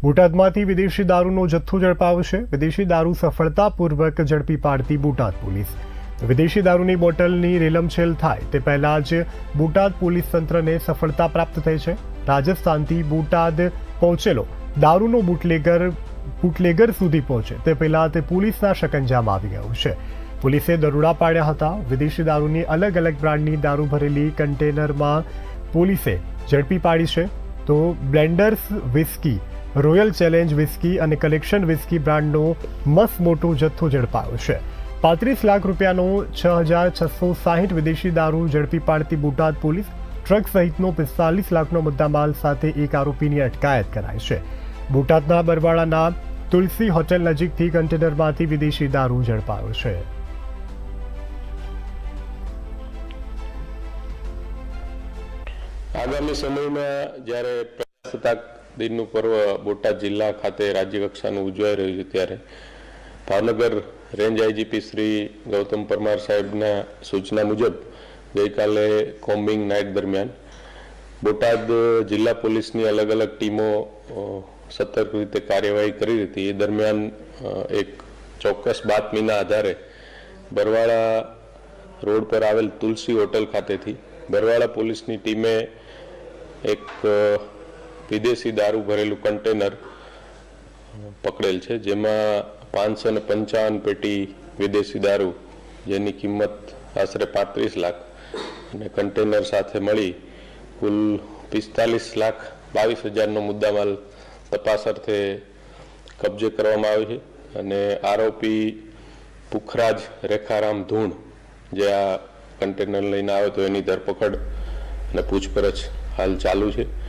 બોટાદમાંથી વિદેશી દારૂનો જથ્થો ઝડપાયો છે। વિદેશી દારૂ સફળતાપૂર્વક ઝડપી પાડતી બોટાદ પોલીસ। વિદેશી દારૂની બોટલની રેલમછેલ થાય તે પહેલા જ બોટાદ પોલીસ તંત્રને સફળતા પ્રાપ્ત થઈ છે। રાજસ્થાનથી બોટાદ પહોંચેલો દારૂનો બુટલેગર સુધી પહોંચે તે પહેલા તે પોલીસના શકંજામાં આવી ગયો છે। પોલીસે દરોડા પાડ્યા હતા। વિદેશી દારૂની અલગ અલગ બ્રાન્ડની દારૂ ભરેલી કન્ટેનરમાં પોલીસે ઝડપી પાડી છે। તો blenders whisky, royal challenge whisky અને કલેક્શન વિસ્કી બ્રાન્ડનો મસ્ત મોટો જથ્થો ઝડપાયો છે। 35 લાખ રૂપિયાનો 6,660 વિદેશી દારૂ ઝડપી પાડતી બોટાદ પોલીસ ટ્રક સહિતનો 45 લાખનો મુદ્દામાલ સાથે એક આરોપીની અટકાયત કરાઈ છે। બોટાદના બરવાળાના તુલસી હોટેલ નજીકથી કન્ટેનરમાંથી વિદેશી દારૂ ઝડપાયો છે। આગામી સમયમાં જ્યારે પ્રજાસત્તાક દિનનું પર્વ બોટાદ જિલ્લા ખાતે રાજ્ય કક્ષાનું ઉજવાઈ રહ્યું છે ત્યારે ભાવનગર રેન્જ આઈજીપી શ્રી ગૌતમ પરમાર સાહેબના સૂચના મુજબ ગઈકાલે કોમ્બિંગ નાઇટ દરમિયાન બોટાદ જિલ્લા પોલીસની અલગ અલગ ટીમો સતર્ક રીતે કાર્યવાહી કરી હતી। એ દરમિયાન એક ચોક્કસ બાતમીના આધારે બરવાળા રોડ પર આવેલ તુલસી હોટલ ખાતેથી બરવાળા પોલીસની ટીમે એક વિદેશી દારૂ ભરેલું કન્ટેનર પકડેલ છે, જેમાં 555 પેટી વિદેશી દારૂ જેની કિંમત આશરે 35 લાખ અને કન્ટેનર સાથે મળી કુલ 45,22,000નો મુદ્દામાલ તપાસ અર્થે કબજે કરવામાં આવ્યો છે। અને આરોપી પુખરાજ રેખારામ ધૂણ જે આ કન્ટેનર લઈને આવ્યો તો એની ધરપકડ અને પૂછપરછ હાલ ચાલુ છે।